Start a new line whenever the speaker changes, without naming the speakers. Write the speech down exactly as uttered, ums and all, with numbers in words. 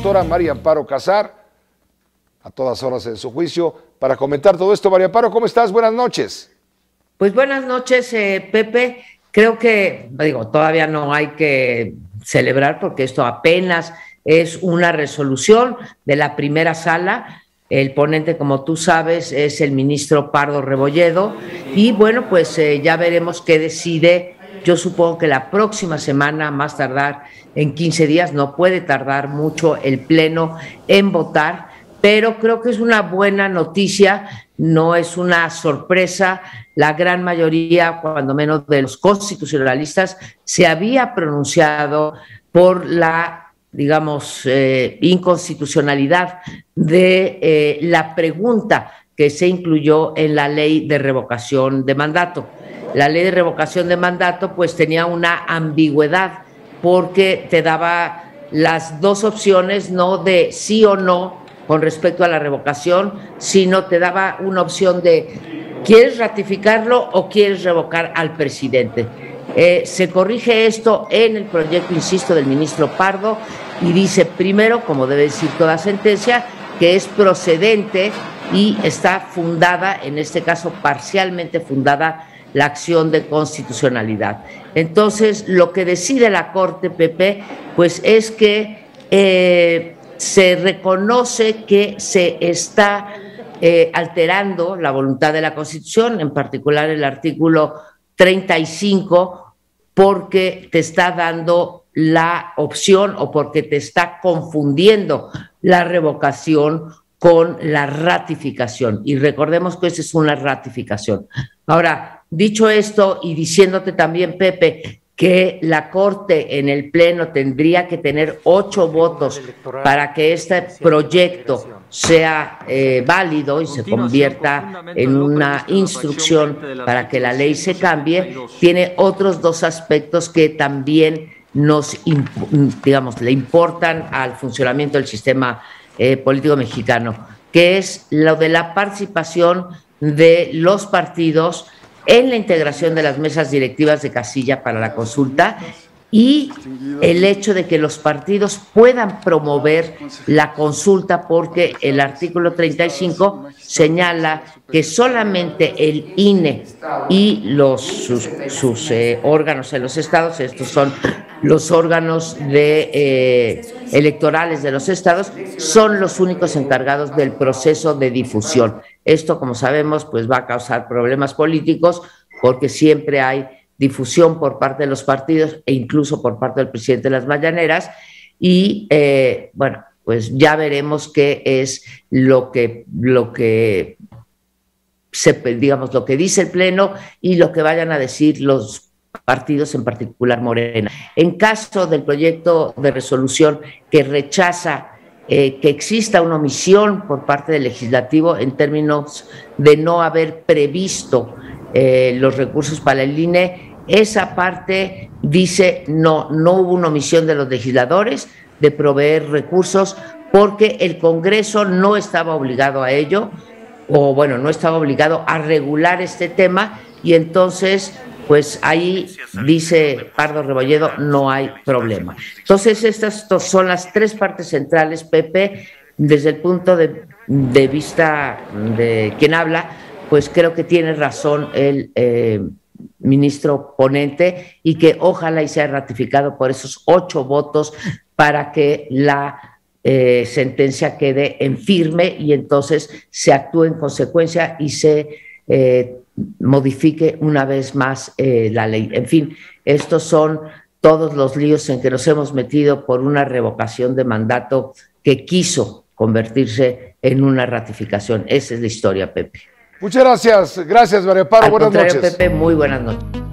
doctora María Amparo Casar, a todas horas en su juicio, para comentar todo esto. María Amparo, ¿cómo estás? Buenas noches.
Pues buenas noches, eh, Pepe. Creo que, digo, todavía no hay que celebrar porque esto apenas es una resolución de la primera sala. El ponente, como tú sabes, es el ministro Pardo Rebolledo y bueno, pues eh, ya veremos qué decide. Yo supongo que la próxima semana, más tardar en quince días, no puede tardar mucho el Pleno en votar, pero creo que es una buena noticia, no es una sorpresa. La gran mayoría, cuando menos de los constitucionalistas, se había pronunciado por la, digamos, eh, inconstitucionalidad de eh, la pregunta que se incluyó en la ley de revocación de mandato. La ley de revocación de mandato pues tenía una ambigüedad porque te daba las dos opciones, no de sí o no con respecto a la revocación, sino te daba una opción de ¿quieres ratificarlo o quieres revocar al presidente? Eh, se corrige esto en el proyecto, insisto, del ministro Pardo y dice primero, como debe decir toda sentencia, que es procedente y está fundada, en este caso parcialmente fundada, la acción de constitucionalidad. Entonces, lo que decide la Corte, Pepe, pues es que eh, se reconoce que se está eh, alterando la voluntad de la Constitución, en particular el artículo treinta y cinco, porque te está dando la opción o porque te está confundiendo la revocación con la ratificación. Y recordemos que esa es una ratificación. Ahora, dicho esto y diciéndote también, Pepe, que la Corte en el Pleno tendría que tener ocho votos para que este proyecto sea eh, válido y se convierta en una instrucción para que la ley se cambie, tiene otros dos aspectos que también nos, digamos, le importan al funcionamiento del sistema eh, político mexicano, que es lo de la participación de los partidos en la integración de las mesas directivas de casilla para la consulta y el hecho de que los partidos puedan promover la consulta, porque el artículo treinta y cinco señala que solamente el I N E y los, sus, sus eh, órganos en los estados, estos son los órganos de, eh, electorales de los estados, son los únicos encargados del proceso de difusión. Esto, como sabemos, pues va a causar problemas políticos porque siempre hay difusión por parte de los partidos e incluso por parte del presidente de las mañaneras y eh, bueno, pues ya veremos qué es lo que, lo que se, digamos, lo que dice el Pleno y lo que vayan a decir los partidos, en particular Morena. En caso del proyecto de resolución que rechaza eh, que exista una omisión por parte del legislativo en términos de no haber previsto eh, los recursos para el I N E, esa parte dice no, no hubo una omisión de los legisladores de proveer recursos porque el Congreso no estaba obligado a ello, o bueno, no estaba obligado a regular este tema y entonces pues ahí dice Pardo Rebolledo no hay problema. Entonces estas son las tres partes centrales, Pepe, desde el punto de, de vista de quien habla, pues creo que tiene razón el eh, ministro ponente y que ojalá y sea ratificado por esos ocho votos para que la eh, sentencia quede en firme y entonces se actúe en consecuencia y se eh, modifique una vez más eh, la ley. En fin, estos son todos los líos en que nos hemos metido por una revocación de mandato que quiso convertirse en una ratificación. Esa es la historia, Pepe.
Muchas gracias. Gracias, María Amparo.
Al
buenas
contrario,
noches.
Pepe, muy buenas noches.